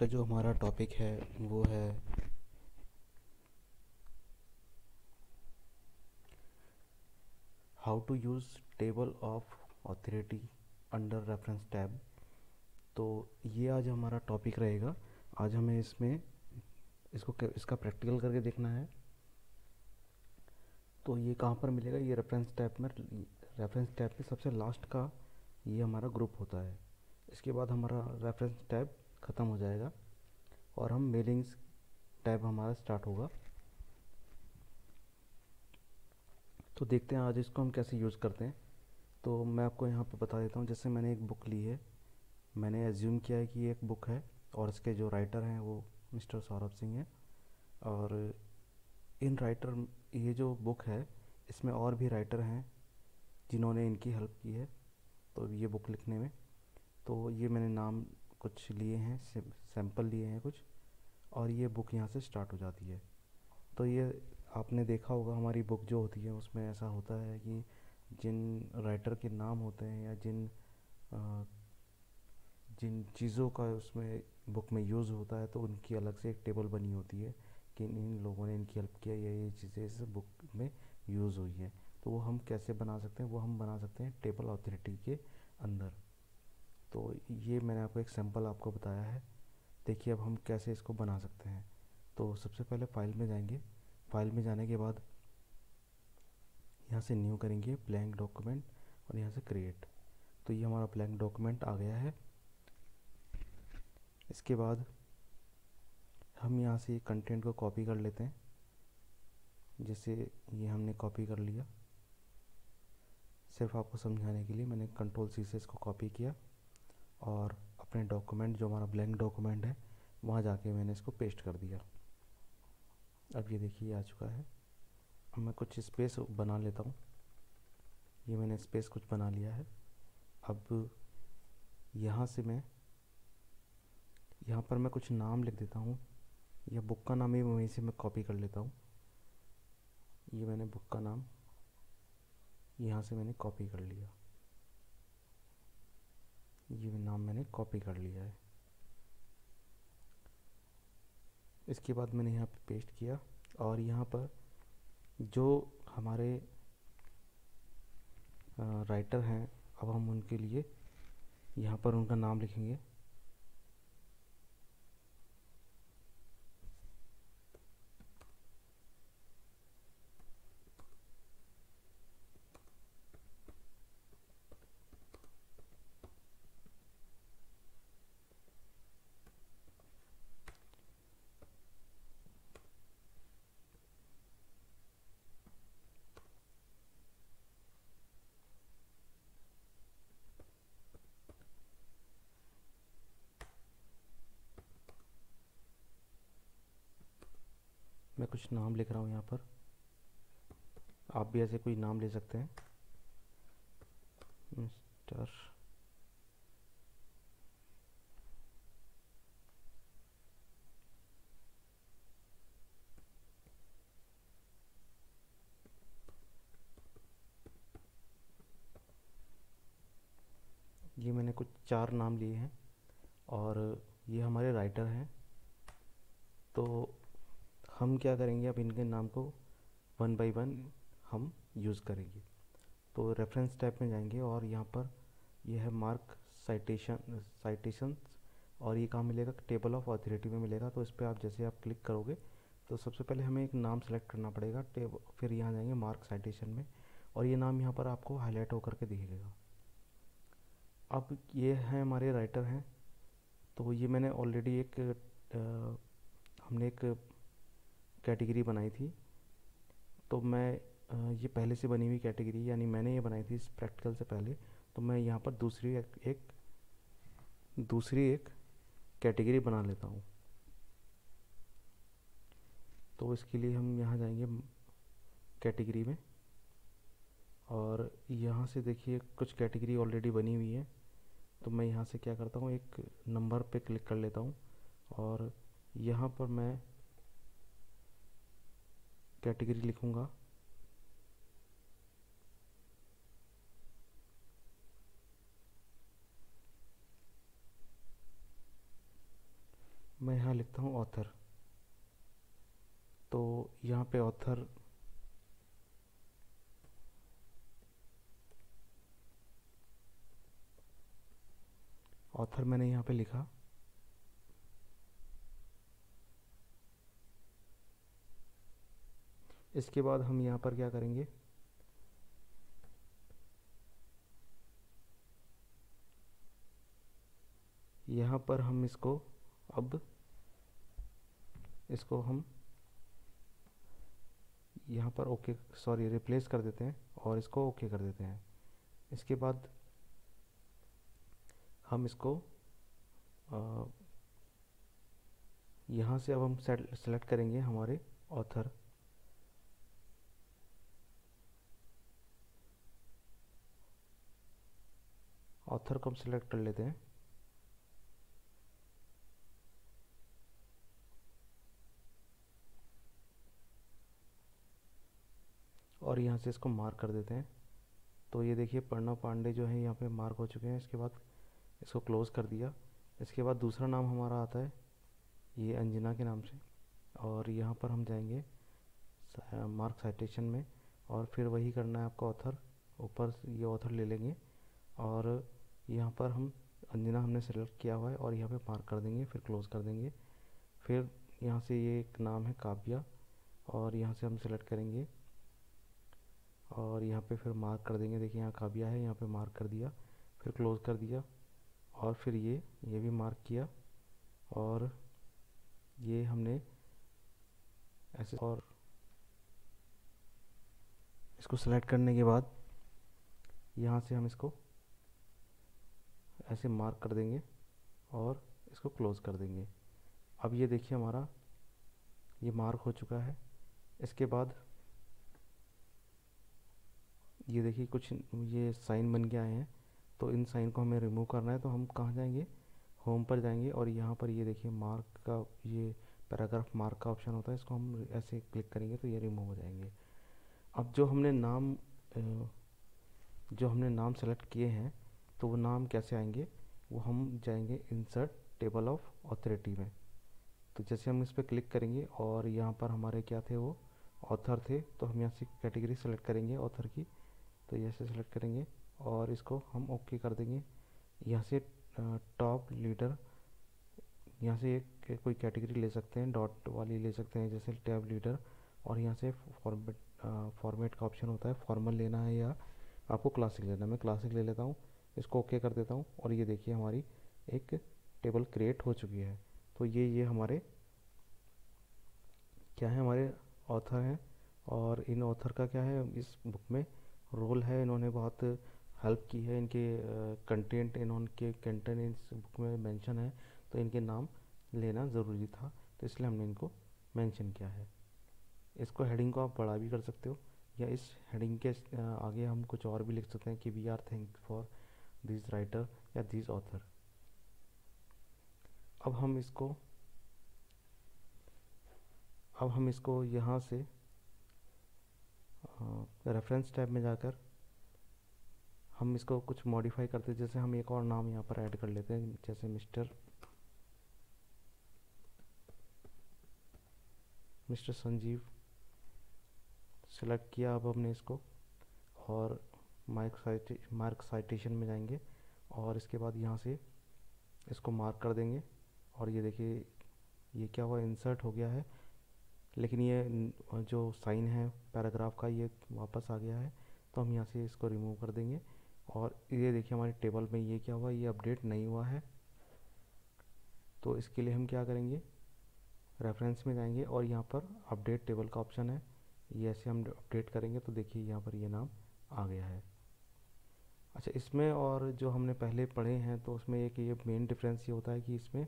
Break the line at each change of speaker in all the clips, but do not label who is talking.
का जो हमारा टॉपिक है वो है how to use table of authority under reference tab. तो ये आज हमारा टॉपिक रहेगा। आज हमें इसका प्रैक्टिकल करके देखना है। तो ये कहाँ पर मिलेगा? ये रेफरेंस टैब में सबसे लास्ट का ये हमारा ग्रुप होता है। इसके बाद हमारा रेफरेंस टैब ख़त्म हो जाएगा और हम मेलिंग्स टैब हमारा स्टार्ट होगा। तो देखते हैं आज इसको हम कैसे यूज़ करते हैं। तो मैं आपको यहाँ पे बता देता हूँ। जैसे मैंने एक बुक ली है, मैंने एज्यूम किया है कि ये एक बुक है और इसके जो राइटर हैं वो मिस्टर सौरभ सिंह हैं। और इन राइटर ये जो बुक है इसमें और भी राइटर हैं जिन्होंने इनकी हेल्प की है तो ये बुक लिखने में। तो ये मैंने नाम कुछ लिए हैं, सैंपल लिए हैं कुछ, और ये बुक यहाँ से स्टार्ट हो जाती है। तो ये आपने देखा होगा हमारी बुक जो होती है उसमें ऐसा होता है कि जिन राइटर के नाम होते हैं या अ, जिन चीज़ों का उसमें बुक में यूज़ होता है तो उनकी अलग से एक टेबल बनी होती है कि इन लोगों ने इनकी हेल्प किया या ये चीज़ें इस बुक में यूज़ हुई हैं। तो वो हम कैसे बना सकते हैं? वो हम बना सकते हैं टेबल ऑथोरिटी के अंदर। तो ये मैंने आपको एक सैंपल आपको बताया है। देखिए अब हम कैसे इसको बना सकते हैं। तो सबसे पहले फाइल में जाएंगे। फाइल में जाने के बाद यहाँ से न्यू करेंगे, ब्लैंक डॉक्यूमेंट, और यहाँ से क्रिएट। तो ये हमारा ब्लैंक डॉक्यूमेंट आ गया है। इसके बाद हम यहाँ से कंटेंट को कॉपी कर लेते हैं। जैसे ये हमने कॉपी कर लिया, सिर्फ आपको समझाने के लिए मैंने कंट्रोल सी से इसको कॉपी किया और अपने डॉक्यूमेंट जो हमारा ब्लैंक डॉक्यूमेंट है वहाँ जाके मैंने इसको पेस्ट कर दिया। अब ये देखिए आ चुका है। अब मैं कुछ स्पेस बना लेता हूँ। ये मैंने स्पेस कुछ बना लिया है। अब यहाँ से यहाँ पर मैं कुछ नाम लिख देता हूँ, या बुक का नाम ही वहीं से मैं कॉपी कर लेता हूँ। ये मैंने बुक का नाम यहाँ से मैंने कॉपी कर लिया। ये नाम मैंने कॉपी कर लिया है। इसके बाद मैंने यहाँ पे पेस्ट किया और यहाँ पर जो हमारे राइटर हैं अब हम उनके लिए यहाँ पर उनका नाम लिखेंगे। मैं कुछ नाम लिख रहा हूँ यहाँ पर, आप भी ऐसे कोई नाम ले सकते हैं। मिस्टर ये मैंने कुछ 4 नाम लिए हैं और ये हमारे राइटर हैं। तो हम क्या करेंगे, अब इनके नाम को वन बाय वन हम यूज़ करेंगे। तो रेफरेंस टैब में जाएंगे और यहाँ पर ये है मार्क साइटेशंस, और ये कहाँ मिलेगा? टेबल ऑफ ऑथोरिटी में मिलेगा। तो इस पर आप जैसे आप क्लिक करोगे तो सबसे पहले हमें एक नाम सेलेक्ट करना पड़ेगा टेब, फिर यहाँ जाएंगे मार्क साइटेशन में और ये नाम यहाँ पर आपको हाईलाइट होकर के दिखेगा। अब ये हैं हमारे राइटर हैं। तो ये मैंने ऑलरेडी हमने एक कैटेगरी बनाई थी। तो मैं ये पहले से बनी हुई कैटेगरी, यानी मैंने ये बनाई थी इस प्रैक्टिकल से पहले। तो मैं यहाँ पर दूसरी एक कैटेगरी बना लेता हूँ। तो इसके लिए हम यहाँ जाएंगे कैटेगरी में और यहाँ से देखिए कुछ कैटेगरी ऑलरेडी बनी हुई है। तो मैं यहाँ से क्या करता हूँ, एक नंबर पे क्लिक कर लेता हूँ और यहाँ पर मैं कैटेगरी लिखूँगा। मैं यहाँ लिखता हूँ ऑथर। तो यहाँ पे ऑथर मैंने यहाँ पे लिखा। इसके बाद हम यहाँ पर क्या करेंगे, यहाँ पर हम इसको अब इसको हम यहाँ पर ओके सॉरी रिप्लेस कर देते हैं और इसको ओके कर देते हैं। इसके बाद हम इसको यहाँ से अब हम सेलेक्ट करेंगे हमारे ऑथर। ऑथर को हम सेलेक्ट कर लेते हैं। और यहाँ से इसको मार्क कर देते हैं। तो ये देखिए प्रणव पांडे जो है यहाँ पे मार्क हो चुके हैं। इसके बाद इसको क्लोज़ कर दिया। इसके बाद दूसरा नाम हमारा आता है ये अंजना के नाम से, और यहाँ पर हम जाएंगे मार्क साइटेशन में, और फिर वही करना है आपको ऑथर। ऊपर ये ऑथर ले लेंगे और यहाँ पर हम अंजना हमने सेलेक्ट किया हुआ है और यहाँ पे मार्क कर देंगे, फिर क्लोज़ कर देंगे। फिर यहाँ से ये एक नाम है काव्या, और यहाँ से हम सेलेक्ट करेंगे और यहाँ पे फिर मार्क कर देंगे। देखिए यहाँ काव्या है, यहाँ पे मार्क कर दिया, फिर क्लोज़ कर दिया, और फिर ये भी मार्क किया, और ये हमने ऐसे, और इसको सेलेक्ट करने के बाद यहाँ से हम इसको ऐसे मार्क कर देंगे और इसको क्लोज़ कर देंगे। अब ये देखिए हमारा ये मार्क हो चुका है। इसके बाद ये देखिए कुछ ये साइन बन के आए हैं, तो इन साइन को हमें रिमूव करना है। तो हम कहाँ जाएंगे, होम पर जाएंगे, और यहाँ पर ये देखिए मार्क का ये पैराग्राफ मार्क का ऑप्शन होता है, इसको हम ऐसे क्लिक करेंगे तो ये रिमूव हो जाएंगे। अब जो हमने नाम सेलेक्ट किए हैं, तो वो नाम कैसे आएंगे, वो हम जाएंगे इंसर्ट टेबल ऑफ ऑथोरिटी में। तो जैसे हम इस पर क्लिक करेंगे और यहाँ पर हमारे क्या थे, वो ऑथर थे, तो हम यहाँ से कैटेगरी सेलेक्ट करेंगे ऑथर की। तो ये ऐसे सेलेक्ट करेंगे और इसको हम ओके कर देंगे। यहाँ से टॉप लीडर, यहाँ से एक कोई कैटेगरी ले सकते हैं, डॉट वाली ले सकते हैं जैसे टैब लीडर, और यहाँ से फॉर्मेट का ऑप्शन होता है, फॉर्मल लेना है या आपको क्लासिक लेना है। मैं क्लासिक ले लेता हूँ, इसको ओके कर देता हूँ, और ये देखिए हमारी एक टेबल क्रिएट हो चुकी है। तो ये हमारे क्या है, हमारे ऑथर हैं, और इन ऑथर का क्या है इस बुक में रोल है। इन्होंने बहुत हेल्प की है, इनके कंटेंट इस बुक में मेंशन है, तो इनके नाम लेना ज़रूरी था, तो इसलिए हमने इनको मेंशन किया है। इसको हेडिंग को आप बड़ा भी कर सकते हो, या इस हेडिंग के आगे हम कुछ और भी लिख सकते हैं कि we are thank for this writer या दिस ऑथर। अब हम इसको यहाँ से रेफरेंस टैब में जाकर हम इसको कुछ मॉडिफाई करते हैं। जैसे हम एक और नाम यहाँ पर ऐड कर लेते हैं, जैसे मिस्टर संजीव सेलेक्ट किया। अब हमने इसको और मार्क साइटेशन में जाएंगे, और इसके बाद यहाँ से इसको मार्क कर देंगे, और ये देखिए ये क्या हुआ, इंसर्ट हो गया है, लेकिन ये जो साइन है पैराग्राफ का ये वापस आ गया है, तो हम यहाँ से इसको रिमूव कर देंगे। और ये देखिए हमारे टेबल में ये क्या हुआ, ये अपडेट नहीं हुआ है। तो इसके लिए हम क्या करेंगे, रेफरेंस में जाएंगे और यहाँ पर अपडेट टेबल का ऑप्शन है, ये ऐसे हम अपडेट करेंगे तो देखिए यहाँ पर ये नाम आ गया है। अच्छा, इसमें और जो हमने पहले पढ़े हैं तो उसमें एक ये मेन डिफरेंस ये होता है कि इसमें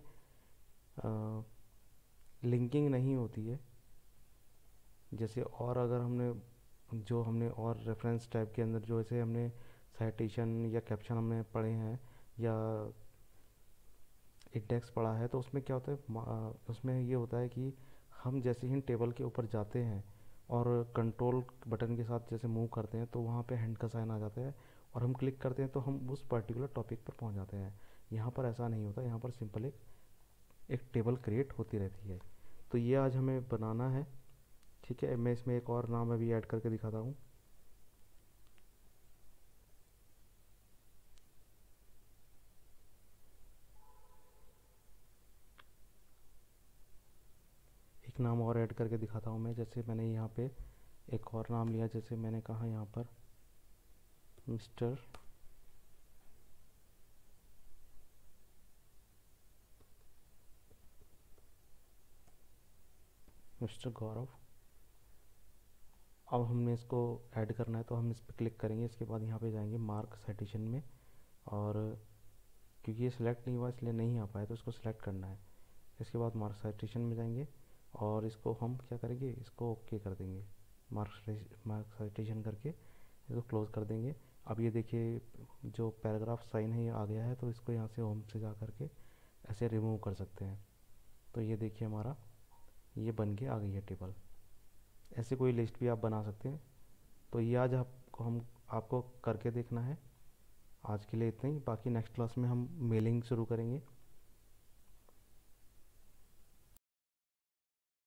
लिंकिंग नहीं होती है। जैसे और अगर हमने और रेफरेंस टाइप के अंदर जो ऐसे हमने साइटेशन या कैप्शन हमने पढ़े हैं या इंडेक्स पढ़ा है, तो उसमें क्या होता है, उसमें ये होता है कि हम जैसे ही टेबल के ऊपर जाते हैं और कंट्रोल बटन के साथ जैसे मूव करते हैं, तो वहाँ पे हैंड का साइन आ जाता है, और हम क्लिक करते हैं तो हम उस पर्टिकुलर टॉपिक पर पहुँच जाते हैं। यहाँ पर ऐसा नहीं होता, यहाँ पर सिंपल एक एक टेबल क्रिएट होती रहती है। तो ये आज हमें बनाना है। ठीक है, मैं इसमें एक और नाम अभी ऐड करके दिखाता हूँ। एक नाम और ऐड करके दिखाता हूँ मैं। जैसे मैंने यहाँ पे एक और नाम लिया, जैसे मैंने कहा यहाँ पर मिस्टर मिस्टर गौरव। अब हमने इसको ऐड करना है, तो हम इस पर क्लिक करेंगे। इसके बाद यहाँ पे जाएंगे मार्क साइटेशन में, और क्योंकि ये सिलेक्ट नहीं हुआ इसलिए नहीं आ पाया, तो इसको सिलेक्ट करना है। इसके बाद मार्क साइटेशन में जाएंगे और इसको हम क्या करेंगे, इसको ओके कर देंगे। मार्क साइटेशन करके इसको क्लोज कर देंगे। अब ये देखिए जो पैराग्राफ साइन है ये आ गया है, तो इसको यहाँ से होम से जा करके ऐसे रिमूव कर सकते हैं। तो ये देखिए हमारा ये बन के आ गई है टेबल। ऐसे कोई लिस्ट भी आप बना सकते हैं। तो ये आज आपको करके देखना है। आज के लिए इतना ही, बाकी नेक्स्ट क्लास में हम मेलिंग शुरू करेंगे।